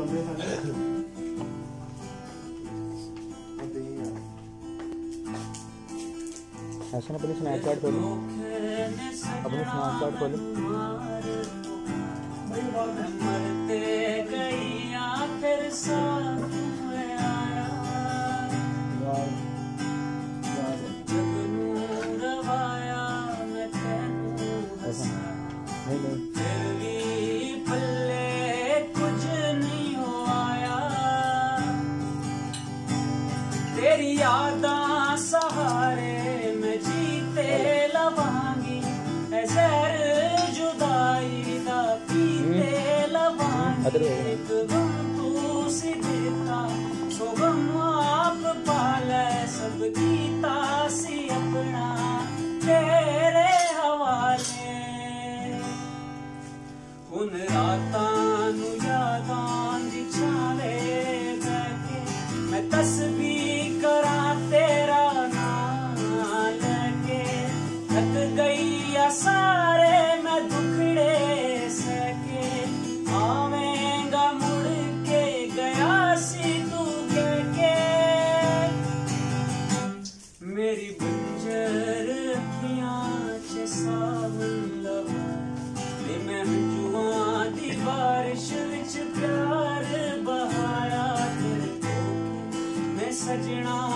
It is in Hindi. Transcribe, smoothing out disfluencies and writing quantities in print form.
ऐसा अपनी स्नैपचैट खोलो, अपनी स्नैपचैट खोलो। मरते गईया फिर साथ में आया, जब नूर रवाया मैं तेनू हंसा, फिर भी पल्ले कुछ नहीं हो आया। तेरी यादां सहारे मैं जीते लवांगी, जहर जुदाई दा पीते लवांगी। एक गम तू सी देता सो गम आप पाले, सब गीता सी अपना तेरे हवाले। हुन रातां नू यादां दी छावे बैठे मैं तस्बीह करां तेरा नाम लेके। थक गई या सारे मैं दुखड़े सके, आवेंगा मुड़ के गया सी तू कह के। मेरी बंजर अखियां च सावन लवा, मैं हंजुआं दी बारिश विच प्यार बहाया। तेरे धोखे मैं सजना